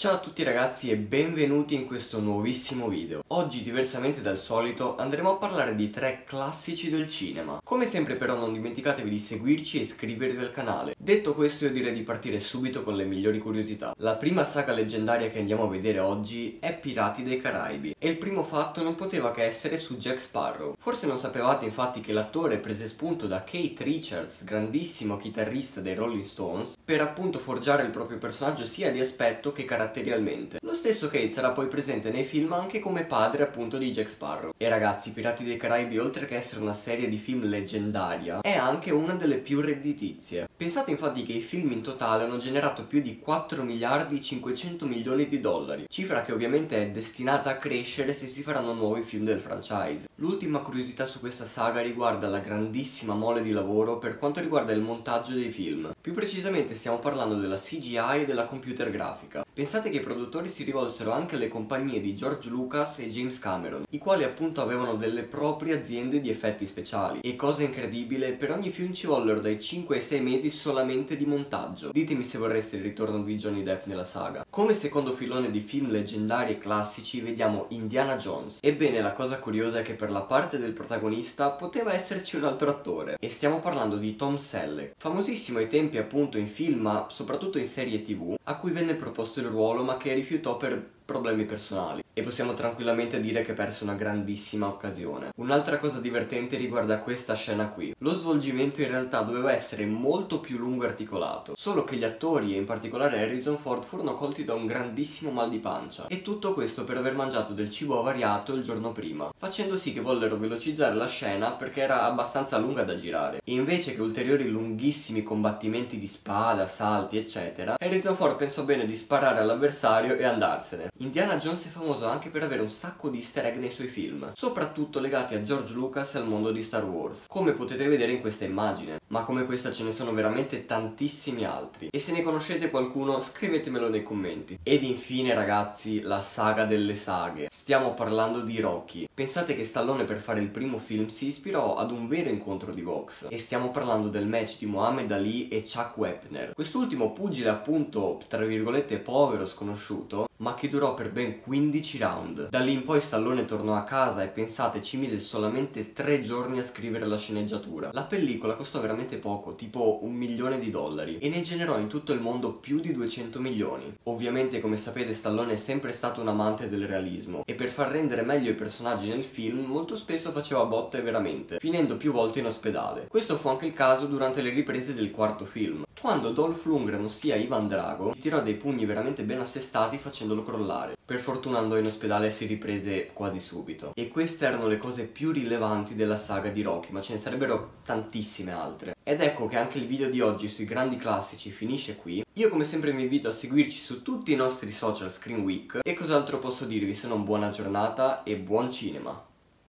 Ciao a tutti ragazzi e benvenuti in questo nuovissimo video. Oggi, diversamente dal solito, andremo a parlare di 3 classici del cinema. Come sempre però non dimenticatevi di seguirci e iscrivervi al canale. Detto questo, io direi di partire subito con le migliori curiosità. La prima saga leggendaria che andiamo a vedere oggi è Pirati dei Caraibi e il primo fatto non poteva che essere su Jack Sparrow. Forse non sapevate infatti che l'attore prese spunto da Keith Richards, grandissimo chitarrista dei Rolling Stones, per appunto forgiare il proprio personaggio sia di aspetto che caratterialmente. Lo stesso Keith sarà poi presente nei film anche come padre appunto di Jack Sparrow. E ragazzi, Pirati dei Caraibi, oltre che essere una serie di film leggendaria, è anche una delle più redditizie. Pensate infatti che i film in totale hanno generato più di 4 miliardi 500 milioni di dollari, cifra che ovviamente è destinata a crescere se si faranno nuovi film del franchise. L'ultima curiosità su questa saga riguarda la grandissima mole di lavoro per quanto riguarda il montaggio dei film. Più precisamente stiamo parlando della CGI e della computer grafica. Pensate che i produttori si rivolsero anche alle compagnie di George Lucas e James Cameron, i quali appunto avevano delle proprie aziende di effetti speciali. E cosa incredibile, per ogni film ci vollero dai 5 ai 6 mesi solamente di montaggio. Ditemi se vorreste il ritorno di Johnny Depp nella saga. Come secondo filone di film leggendari e classici vediamo Indiana Jones. Ebbene, la cosa curiosa è che per la parte del protagonista poteva esserci un altro attore, e stiamo parlando di Tom Selleck, famosissimo ai tempi appunto in film ma soprattutto in serie TV, a cui venne proposto il ruolo ma che rifiutò per problemi personali, e possiamo tranquillamente dire che perse una grandissima occasione. Un'altra cosa divertente riguarda questa scena qui. Lo svolgimento in realtà doveva essere molto più lungo e articolato, solo che gli attori e in particolare Harrison Ford furono colti da un grandissimo mal di pancia, e tutto questo per aver mangiato del cibo avariato il giorno prima, facendo sì che vollero velocizzare la scena perché era abbastanza lunga da girare. E invece che ulteriori lunghissimi combattimenti di spada, salti eccetera, Harrison Ford pensò bene di sparare all'avversario e andarsene. Indiana Jones è famoso anche per avere un sacco di easter egg nei suoi film, soprattutto legati a George Lucas e al mondo di Star Wars, come potete vedere in questa immagine, ma come questa ce ne sono veramente tantissimi altri, e se ne conoscete qualcuno scrivetemelo nei commenti. Ed infine ragazzi, la saga delle saghe. Stiamo parlando di Rocky. Pensate che Stallone per fare il primo film si ispirò ad un vero incontro di box, e stiamo parlando del match di Muhammad Ali e Chuck Wepner, quest'ultimo pugile appunto tra virgolette povero, sconosciuto, ma che durò per ben 15 round. Da lì in poi Stallone tornò a casa e pensate ci mise solamente 3 giorni a scrivere la sceneggiatura. La pellicola costò veramente poco, tipo $1 milione, e ne generò in tutto il mondo più di 200 milioni. Ovviamente come sapete Stallone è sempre stato un amante del realismo, e per far rendere meglio i personaggi nel film molto spesso faceva botte veramente, finendo più volte in ospedale. Questo fu anche il caso durante le riprese del quarto film, quando Dolph Lundgren, ossia Ivan Drago, gli tirò dei pugni veramente ben assestati facendolo crollare. Per fortuna andò in ospedale e si riprese quasi subito. E queste erano le cose più rilevanti della saga di Rocky, ma ce ne sarebbero tantissime altre. Ed ecco che anche il video di oggi sui grandi classici finisce qui. Io come sempre vi invito a seguirci su tutti i nostri social Screen Week, e cos'altro posso dirvi se non buona giornata e buon cinema.